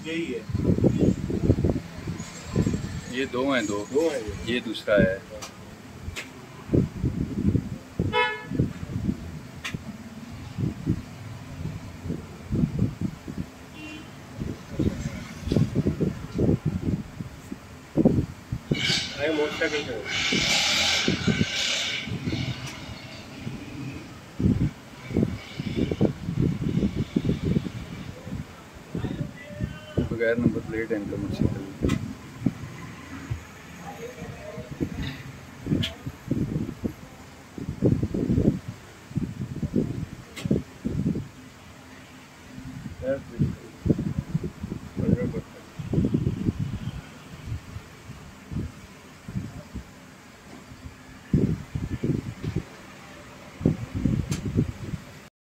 यही है। ये दो हैं, दो हैं ये दूसरा है। मोटरसाइकिल से बगैर नंबर प्लेट है इनका मोटरसाइकिल।